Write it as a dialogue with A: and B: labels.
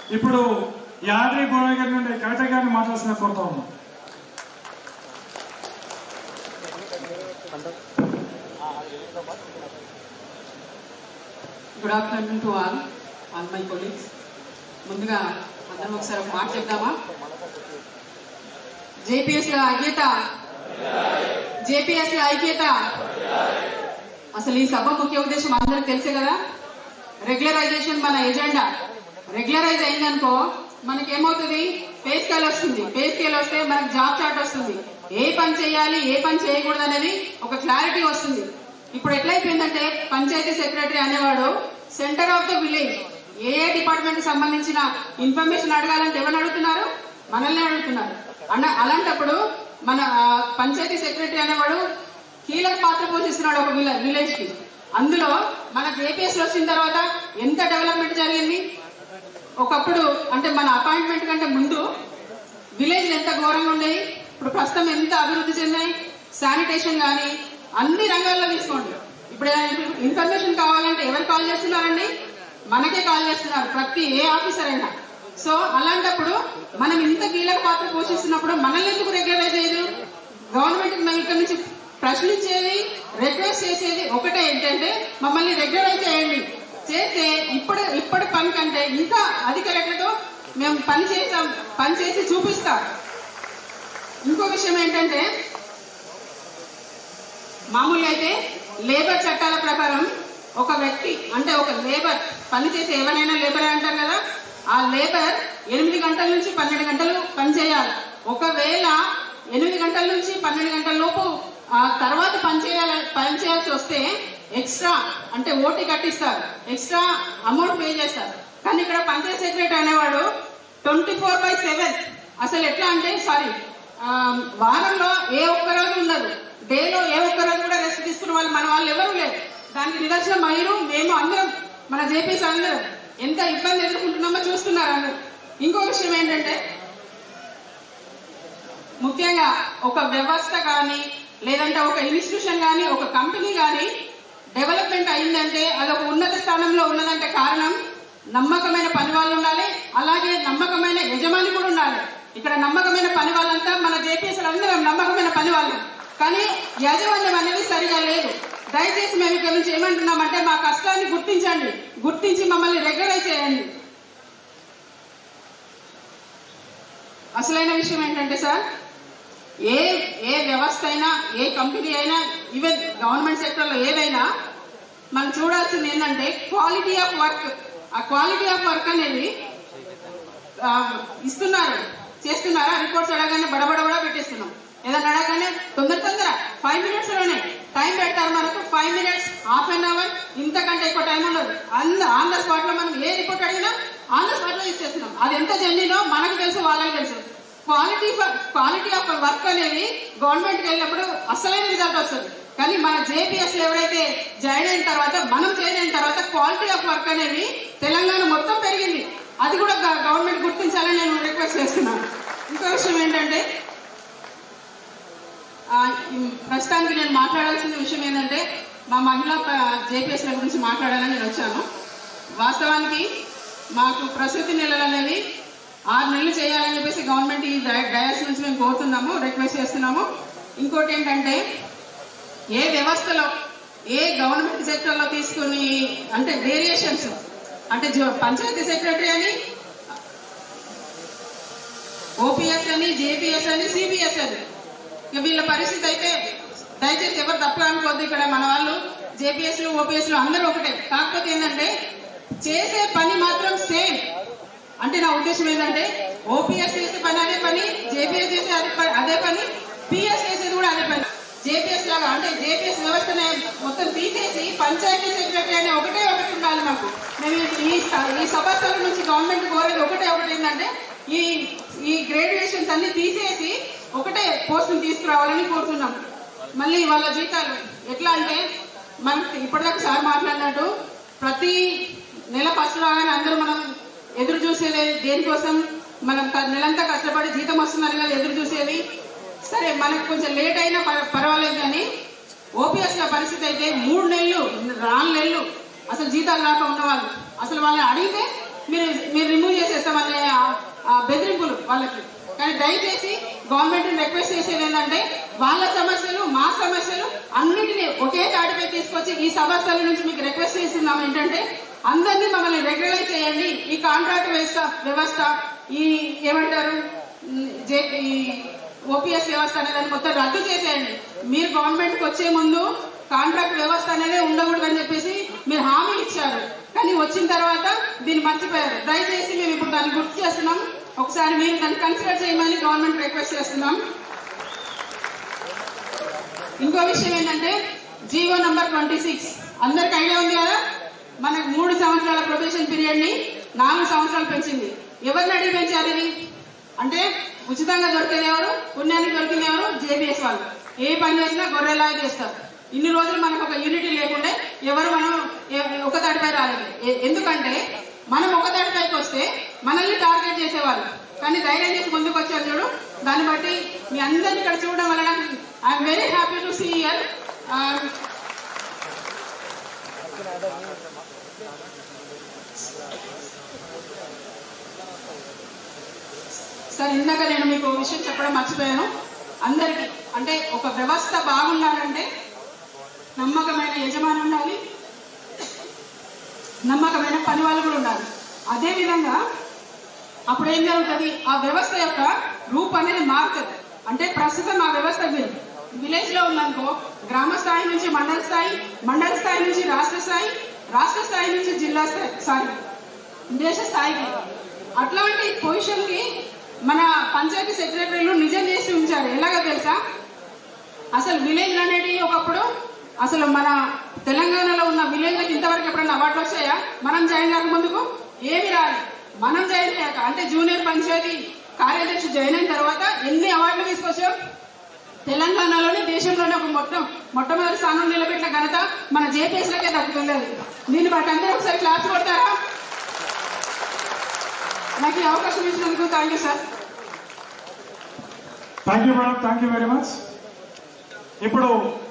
A: ఇప్పుడు యాదగిరి గోరయ్య గారి నుండి కవిత గారిని మాట్లాడాల్సిన కోరుతా ఉన్నాం.
B: Good afternoon to all my colleagues. ముందుగా అందరం ఒకసారి ఒక మాట చెప్దామా? జేపీఎస్ల ఐక్యత, జేపీఎస్ల ఐక్యత. అసలు ఈ సభ ముఖ్య ఉద్దేశం అందరికి తెలుసు కదా. రెగ్యులరైజేషన్ మన ఎజెండా. రెగ్యులరైజ్ అయిందనుకో మనకేమవుతుంది? పే స్కేల్ వస్తుంది. పే స్కేల్ వస్తే మనకు జాబ్ చార్ట్ వస్తుంది. ఏ పని చేయాలి, ఏ పని చేయకూడదు అనేది ఒక క్లారిటీ వస్తుంది. ఇప్పుడు ఎట్లయిపోయిందంటే పంచాయతీ సెక్రటరీ అనేవాడు సెంటర్ ఆఫ్ ద విలేజ్. ఏ డిపార్ట్మెంట్ సంబంధించిన ఇన్ఫర్మేషన్ అడగాలంటే ఎవరు అడుగుతున్నారు? మనల్ని అడుగుతున్నారు. అలాంటప్పుడు మన పంచాయతీ సెక్రటరీ అనేవాడు కీలక పాత్ర పోషిస్తున్నాడు ఒక విలేజ్ కి. అందులో మన జేపీఎస్ వచ్చిన తర్వాత ఎంత డెవలప్మెంట్ జరిగింది. ఒకప్పుడు అంటే మన అపాయింట్మెంట్ కంటే ముందు విలేజ్ ఎంత ఘోరంగా ఉండేవి, ఇప్పుడు ప్రస్తుతం ఎంత అభివృద్ధి చెందాయి. శానిటేషన్ కానీ అన్ని రంగాల్లో తీసుకోండి. ఇప్పుడు ఇన్ఫర్మేషన్ కావాలంటే ఎవరు కాల్ చేస్తున్నారండి? మనకే కాల్ చేస్తున్నారు, ప్రతి ఏ ఆఫీసర్ అయినా. సో అలాంటప్పుడు మనం ఇంత కీలక పాత్ర పోషిస్తున్నప్పుడు మనల్ని ఎందుకు రెగ్యులరైజ్ చేయదు? గవర్నమెంట్ మేము ఇక్కడ నుంచి ప్రశ్నించేది, రిక్వెస్ట్ చేసేది ఒకటే, ఏంటంటే మమ్మల్ని రెగ్యులరైజ్ చేయండి. చేస్తే ఇప్పటి పని కంటే ఇంకా అధిక రేట్లతో మేము పని చేసి చూపిస్తాం. ఇంకో విషయం ఏంటంటే మామూలుగా అయితే లేబర్ చట్టాల ప్రకారం ఒక వ్యక్తి అంటే ఒక లేబర్ పని చేసే ఎవరైనా లేబరే అంటారు కదా, ఆ లేబర్ 8 గంటల నుంచి 12 గంటలు పని చేయాలి. ఒకవేళ 8 గంటల నుంచి 12 గంటల లోపు ఆ తర్వాత పని చేయాల్సి వస్తే ఎక్స్ట్రా అంటే ఓటీ కట్టిస్తారు, ఎక్స్ట్రా అమౌంట్ పే చేస్తారు. కానీ ఇక్కడ పంచాయత్ సెక్రటరీ అనేవాడు 24/7 అసలు ఎట్లా అంటే వారంలో ఏ ఒక్క రోజు ఉండదు, డేలో ఏ ఒక్క రోజు కూడా రెస్ట్ తీసుకున్న వాళ్ళు మన వాళ్ళు ఎవరు లేరు. దానికి నిదర్శనం మేము అందరం మన జేపీఎస్ అందరం ఎంత ఇబ్బంది ఎదుర్కొంటున్నామో చూస్తున్నారు అందరూ. ఇంకో విషయం ఏంటంటే ముఖ్యంగా ఒక వ్యవస్థ కానీ లేదంటే ఒక ఇన్స్టిట్యూషన్ కానీ ఒక కంపెనీ కానీ డెవలప్మెంట్ అయిందంటే అదొక ఉన్నత స్థానంలో ఉన్నదంటే కారణం నమ్మకమైన పని వాళ్ళు ఉండాలి, అలాగే నమ్మకమైన యజమాని కూడా ఉండాలి. ఇక్కడ నమ్మకమైన పని వాళ్ళంతా మన జేపీఎస్ అందరం నమ్మకమైన పని వాళ్ళు, కానీ యాజమాన్యం అనేది సరిగా లేదు. దయచేసి మేము ఇక్కడ నుంచి ఏమంటున్నామంటే మా కష్టాన్ని గుర్తించి మమ్మల్ని రెగ్యులరైజ్ చేయండి. అసలైన విషయం ఏంటంటే సార్, ఏ వ్యవస్థ అయినా ఏ కంపెనీ అయినా ఈవెన్ గవర్నమెంట్ సెక్టర్ లో ఏదైనా మనం చూడాల్సింది ఏంటంటే క్వాలిటీ ఆఫ్ వర్క్. ఆ క్వాలిటీ ఆఫ్ వర్క్ అనేది చేస్తున్నారా? రిపోర్ట్స్ అడగానే బడబడబడా పెట్టేస్తున్నాం. ఏదైనా అడగానే తొందర 5 minutes లోనే టైం పెడతారు మనకు. 5 minutes, హాఫ్ అన్ అవర్, ఇంతకంటే ఎక్కువ టైం ఉండదు. ఆన్ ద స్పాట్ లో మనం ఏ రిపోర్ట్ అడిగినా ఆన్ ద స్పాట్ లో ఇచ్చేస్తున్నాం. అది ఎంత జర్నీలో మనకు తెలుసు, వాళ్ళకి తెలుసు. క్వాలిటీ ఆఫ్ వర్క్ అనేది గవర్నమెంట్ కి వెళ్ళినప్పుడు అసలైన రిజల్ట్ వస్తుంది. కానీ మన జేపీఎస్ ఎవరైతే జాయిన్ అయిన తర్వాత క్వాలిటీ ఆఫ్ వర్క్ అనేది తెలంగాణ మొత్తం పెరిగింది. అది కూడా గవర్నమెంట్ గుర్తించాలని నేను రిక్వెస్ట్ చేస్తున్నాను. ఇంకో విషయం ఏంటంటే ప్రస్తుతానికి నేను మాట్లాడాల్సిన విషయం ఏంటంటే మా మహిళా జేపీఎస్ల గురించి మాట్లాడాలని నేను వచ్చాను. వాస్తవానికి మాకు ప్రసూతి నెలలు అనేవి 6 నెలలు చేయాలని చెప్పేసి గవర్నమెంట్ ఈ డయాస్ నుంచి మేము కోరుతున్నాము, రిక్వెస్ట్ చేస్తున్నాము. ఇంకోటి ఏంటంటే ఏ వ్యవస్థలో ఏ గవర్నమెంట్ సెక్టర్ లో తీసుకుని అంటే వేరియేషన్స్ అంటే పంచాయతీ సెక్రటరీ అని, ఓపీఎస్ అని, జేపీఎస్ అని, సిబిఎస్ అని, వీళ్ళ పరిస్థితి అయితే దయచేసి ఎవరు తప్పు అనుకోవద్దు. ఇక్కడ మన వాళ్ళు జేపీఎస్లు ఓపీఎస్లు అందరూ ఒకటే. కాకపోతే ఏంటంటే చేసే పని మాత్రం సేమ్. అంటే నా ఉద్దేశం ఏంటంటే ఓపీఎస్ చేసే పని అదే పని, జేపీఎస్ చేసే అదే పని, పిఎస్ చేసేది కూడా అదే పని. జేపీఎస్ లాగా అంటే జేపీఎస్ వ్యవస్థను మొత్తం తీసేసి పంచాయతీ సెక్రటరీ అనే ఒకటే ఉండాలి మాకు. మేము ఈ సభస్థలం నుంచి గవర్నమెంట్ కోరేది ఒకటే ఏంటంటే ఈ గ్రాడ్యుయేషన్స్ అన్ని తీసేసి ఒకటే పోస్టులు తీసుకురావాలని కోరుతున్నాం. మళ్ళీ వాళ్ళ జీతాలు ఎట్లా అంటే మనకి ఇప్పటిదాకా సార్ మాట్లాడినట్టు ప్రతి నెల ఫస్ట్ రాగానే అందరూ మనం ఎదురు చూసేది దేనికోసం? మనం నెలంతా కష్టపడి జీతం వస్తుందని కదా ఎదురు చూసేది. సరే మనకు కొంచెం లేట్ అయినా పర్వాలేదు, కానీ ఓపీఎస్ లో పరిస్థితి అయితే 3 నెలలు 4 నెలలు అసలు జీతాలు రాక ఉన్నవాళ్ళు అసలు వాళ్ళని అడిగితే మీరు రిమూవ్ చేసేస్తామని వాళ్ళకి. కానీ దయచేసి గవర్నమెంట్ రిక్వెస్ట్ చేసేది ఏంటంటే వాళ్ళ సమస్యలు మా సమస్యలు అన్నిటినీ ఒకే తాటిపై తీసుకొచ్చి ఈ సమస్యల నుంచి మీకు రిక్వెస్ట్ చేస్తున్నాం ఏంటంటే అందరినీ మమ్మల్ని రెగ్యులైజ్ చేయండి. ఈ కాంట్రాక్ట్ వ్యవస్థ ఈ ఏమంటారు ఈ ఓపీఎస్ వ్యవస్థ అనేది మొత్తం రద్దు చేసేయండి. మీరు గవర్నమెంట్ కి వచ్చే ముందు కాంట్రాక్ట్ వ్యవస్థ అనేది ఉండకూడదని చెప్పేసి మీరు హామీ ఇచ్చారు, కానీ వచ్చిన తర్వాత దీన్ని మర్చిపోయారు. దయచేసి మేము ఇప్పుడు దాన్ని గుర్తు చేస్తున్నాం, ఒకసారి మీరు దాన్ని కన్సిడర్ చేయమని గవర్నమెంట్ రిక్వెస్ట్ చేస్తున్నాం. ఇంకో విషయం ఏంటంటే జీవో నంబర్ 26 అందరికి ఐడియా ఉంది కదా, మనకు 3 సంవత్సరాల ప్రొబేషన్ పీరియడ్ ని 4 సంవత్సరాలు పెంచింది. ఎవరిని అడిగి పెంచారు ఇది అంటే ఉచితంగా దొరికేది ఎవరు, పుణ్యానికి దొరికింది ఎవరు, జేబీఎస్ వాళ్ళు. ఏ పని చేసినా గొర్రెలాగా చేస్తారు. ఇన్ని రోజులు మనకు ఒక యూనిటీ లేకుండే ఎవరు మనం ఒక తాటిపై రాలేదు. ఎందుకంటే మనం ఒక తాటిపైకి వస్తే మనల్ని టార్గెట్ చేసేవాళ్ళు, కానీ ధైర్యం చేసి ముందుకు వచ్చారు చూడు. దాన్ని బట్టి మీ అందరిని ఇక్కడ చూడడం వలన I'm very happy to see here. Sir ఇందాక నేను మీకు విషయం చెప్పడం మర్చిపోయాను. అందరికీ అంటే ఒక వ్యవస్థ బాగుండాలంటే నమ్మకమైన యజమాని ఉండాలి, నమ్మకమైన పని వాళ్ళు కూడా ఉండాలి. అదేవిధంగా అప్పుడు ఏం జరుగుతుంది, ఆ వ్యవస్థ యొక్క రూప్ అనేది మారుతుంది. అంటే ప్రస్తుతం ఆ వ్యవస్థ విలేజ్ లో ఉందనుకో, గ్రామ స్థాయి నుంచి మండల స్థాయి, మండల స్థాయి నుంచి రాష్ట్ర స్థాయి, రాష్ట్ర స్థాయి నుంచి జిల్లా స్థాయి, దేశ స్థాయికి. అట్లాంటి పొజిషన్ కి మన పంచాయతీ సెక్రటరీలు నిజం చేసి ఉంచారు. ఎలాగో తెలుసా, అసలు విలేజ్ అనేది ఒకప్పుడు అసలు మన తెలంగాణలో ఉన్న విలేజ్లకు ఇంతవరకు ఎప్పుడన్నా అవార్డులు వచ్చాయా? మనం జాయిన్ కాక ముందుకు ఏమి రాలి. మనం జాయిన్ అయ్యాక అంటే జూనియర్ పంచాయతీ కార్యదర్శి జాయిన్ అయిన తర్వాత ఎన్ని అవార్డులు తీసుకొచ్చాం. తెలంగాణలోనే దేశంలోనే ఒక మొట్టమొదటి స్థానం నిలబెట్టిన ఘనత మన జేపీఎస్ లకే దక్కుతుంది. దీన్ని బట్టి అందరూ ఒకసారి క్లాస్ కొడతారా? నాకు ఈ అవకాశం ఇచ్చినందుకు thank you sir.
A: Thank you madam, thank you very much. ఇప్పుడు